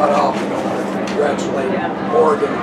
cut off. You know, congratulate Oregon.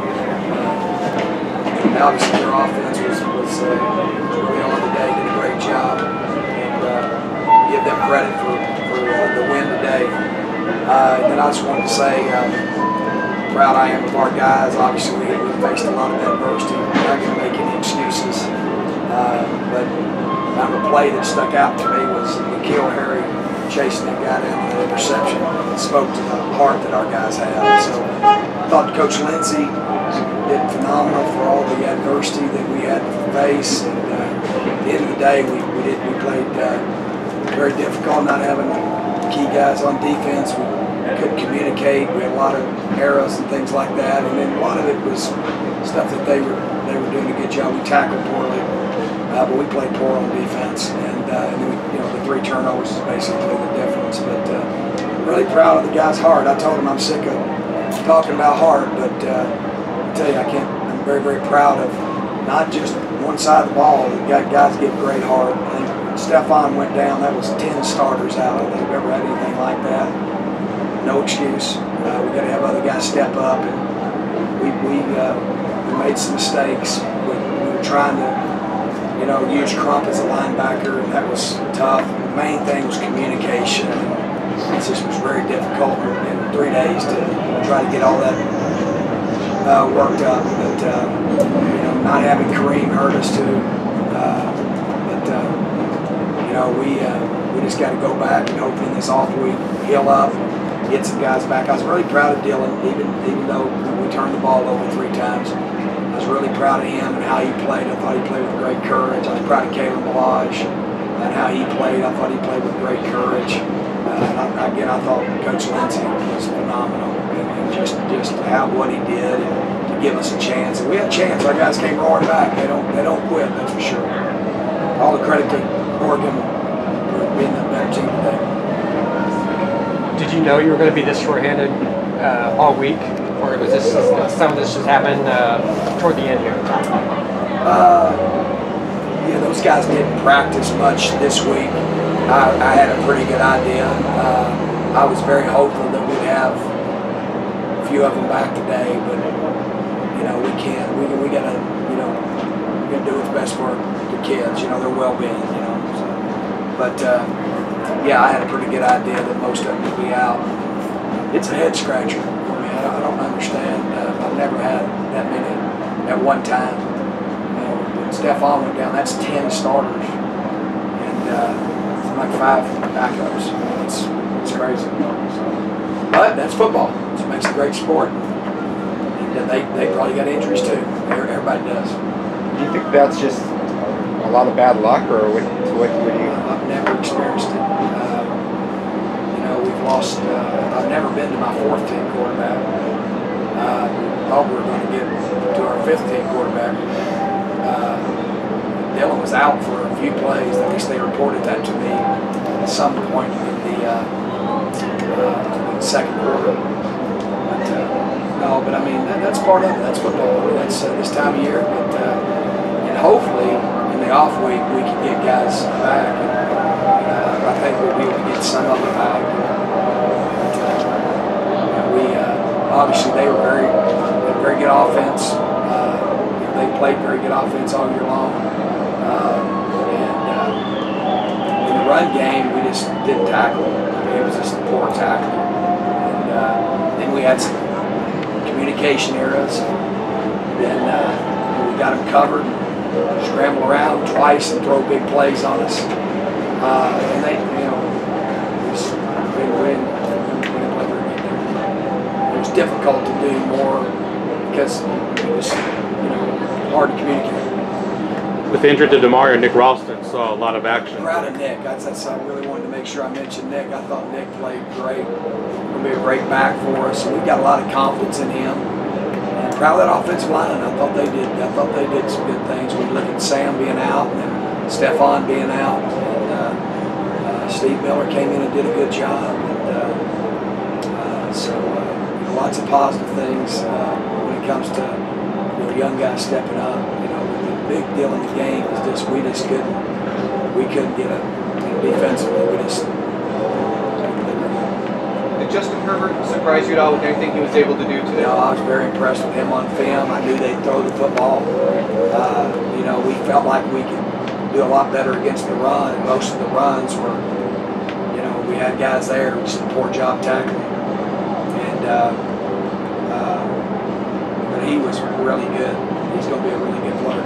Obviously, their offense was really on the day, did a great job, and give them credit for the win today. And then I just wanted to say proud I am of our guys. Obviously, we faced a lot of adversity. We're not going to make any excuses. But the play that stuck out to me was N'Keal Harry chasing that guy down with an interception. It spoke to the heart that our guys have. So I thought Coach Lindsey did phenomenal for all the adversity that we had to face. And at the end of the day, we played very difficult, not having key guys on defense. We couldn't communicate. We had a lot of errors and things like that. And then a lot of it was stuff that they were doing a good job. We tackled poorly, but we played poor on defense. And then the 3 turnovers is basically the difference. But really proud of the guys' heart. I told them I'm sick of talking about heart, but I tell you, I'm very, very proud of not just one side of the ball. The guys get great heart. I think Stephon went down. That was 10 starters out. I don't think we've ever had anything like that. No excuse. We got to have other guys step up, and we made some mistakes. We were trying to, use Crump as a linebacker, and that was tough. The main thing was communication. It just was very difficult in 3 days to try to get all that worked up. But not having Kareem hurt us too. We just got to go back and hopefully this off week heal up, get some guys back. I was really proud of Dylan, even though we turned the ball over 3 times. I was really proud of him and how he played. I thought he played with great courage. I was proud of Kalen Ballage and how he played. I thought he played with great courage. I thought Coach Lindsey was phenomenal, and just what he did and to give us a chance. And we had a chance. Our guys came roaring back. They don't quit, that's for sure. All the credit to Oregon for being the better team today. Did you know you were going to be this shorthanded all week, or was this some of this just happened toward the end here? Yeah, those guys didn't practice much this week. I had a pretty good idea. I was very hopeful that we'd have a few of them back today, but we can't. We gotta do what's best for the kids. Their well-being. So. But yeah, I had a pretty good idea that most of them would be out. It's a head scratcher for me. I don't understand. I've never had that many at one time. When Stephon went down, that's 10 starters, and like 5 backups. It's crazy. So, but that's football. It makes a great sport. And they probably got injuries too. Everybody does. Do you think that's just a lot of bad luck, or what do you? I've never experienced it. We've lost. I've never been to my 4th team quarterback. Thought we were going to get to our 5th team quarterback. Dylan was out for a few plays. At least they reported that to me at some point in the second quarter. But I mean, that's part of it. That's football. That's this time of year. But and hopefully in the off week we can get guys back. And I think we'll be able to get some of them back. Obviously they were very good offense. They played very good offense all year long. In the run game, we just didn't tackle. It was just poor tackling. And then we had some communication errors. Then we got them covered, scramble around twice and throw big plays on us. And they, it was difficult to do more because it was, hard to communicate. With the injury to Demario, Nick Ralston saw a lot of action. Proud of Nick. I really wanted to make sure I mentioned Nick. I thought Nick played great. He'll be a great back for us. We've got a lot of confidence in him. And proud of that offensive line. I thought they did some good things. We look at Sam being out and then Stephon being out. And Steve Miller came in and did a good job. And so lots of positive things when it comes to young guys stepping up. The big deal in the game is just we couldn't get a defensively. We just. Did Justin Herbert surprise you at all with anything he was able to do You today? know, I was very impressed with him on film. I knew they'd throw the football. You know, we felt like we could do a lot better against the run, and most of the runs were, you know, we had guys there who just did a poor job tackling. And but he was really good. He's going to be a really good player.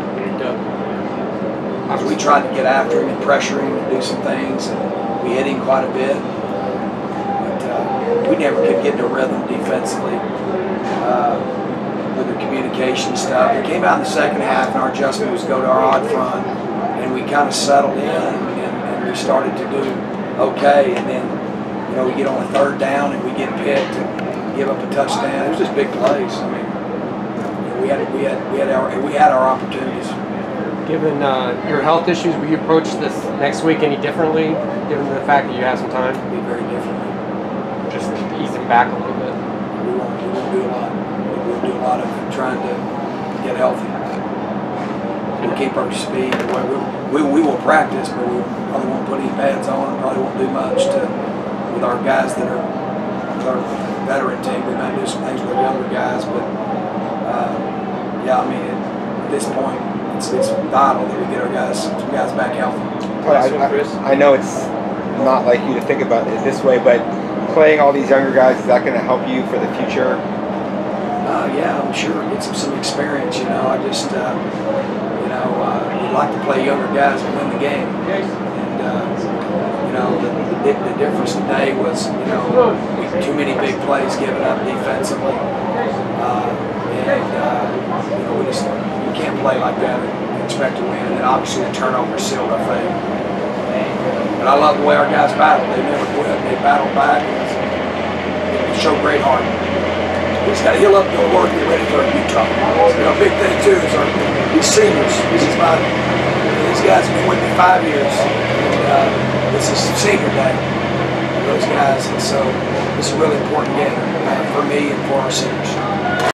We tried to get after him and pressure him and do some things, and we hit him quite a bit. But we never could get into rhythm defensively with the communication stuff. It came out in the second half, and our adjustment was go to our odd front, and we kind of settled in, and we started to do okay. And then, you know, we get on a third down, and we get picked and give up a touchdown. It was just big plays. I mean, you know, we had our opportunities. Given your health issues, will you approach this next week any differently, given the fact that you have some time? Be very differently. Just easing back a little bit. We won't do a lot. We'll do a lot of trying to get healthy. We'll keep our speed. We will practice, but we probably won't put any pads on. Probably won't do much with our guys that are with our veteran team. We might do some things with our younger guys, but yeah, I mean, at this point, it's vital that we get some guys back healthy. I know it's not like you to think about it this way, but playing all these younger guys, is that going to help you for the future? Yeah, I'm sure get some experience. You know, I just you know, we'd like to play younger guys and win the game. And you know, the difference today was, you know, too many big plays given up defensively, and you know, we can't play like that and expect to win. And obviously the turnover sealed our fate. But I love the way our guys battled. They never quit. They battled back and showed great heart. We just got to heal up, go to work, and get ready for Utah. You know, a big thing too is these seniors. These guys have been with me 5 years. And this is senior day for those guys, and so it's a really important game for me and for our seniors.